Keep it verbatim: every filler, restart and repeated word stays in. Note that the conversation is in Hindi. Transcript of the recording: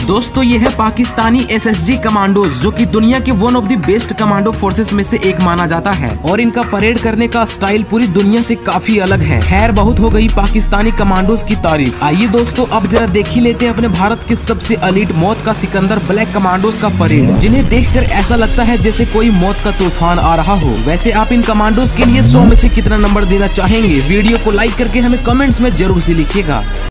दोस्तों ये है Pakistani S S G commandos, जो कि दुनिया के one of the best commando forces में से एक माना जाता है और इनका परेड करने का स्टाइल पूरी दुनिया से काफी अलग है। खैर बहुत हो गई पाकिस्तानी कमांडोज की तारीफ। आइए दोस्तों अब जरा देख ही लेते हैं अपने भारत के सबसे अलीट मौत का सिकंदर ब्लैक कमांडोज का परेड, जिन्हें देखकर ऐसा लगता है जैसे कोई मौत का तूफान आ रहा हो। वैसे आप इन कमांडोज के लिए सौ में से कितना नंबर देना चाहेंगे? वीडियो को लाइक करके हमें कमेंट्स में जरूर से लिखिएगा।